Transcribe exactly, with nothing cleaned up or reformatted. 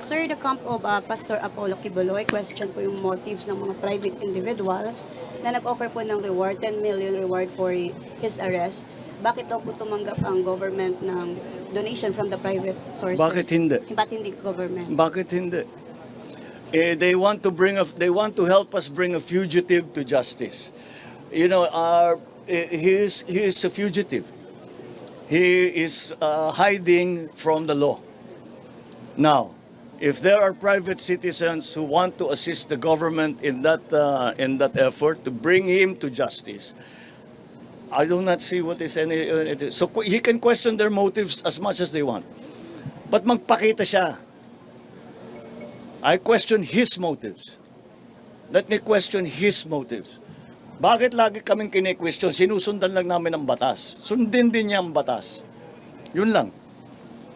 Sir, the camp of uh, Pastor Apollo Quiboloy, question po yung motives ng mga private individuals na nag-offer po ng reward, ten million reward for his arrest. Bakit daw po tumanggap ang government ng donation from the private sources? Bakit hindi? Bakit hindi government? Bakit hindi? Eh, they want to bring a, they want to help us bring a fugitive to justice. You know, our eh, he is he is a fugitive. He is uh, hiding from the law. Now, if there are private citizens who want to assist the government in that uh, in that effort to bring him to justice, I do not see what is any. Uh, it is. So he can question their motives as much as they want, but magpakita siya. I question his motives. Let me question his motives. Bakit lagi kaming kine-question? Sinusundan lang namin ang batas. Sundin din niya ang batas. Yun lang.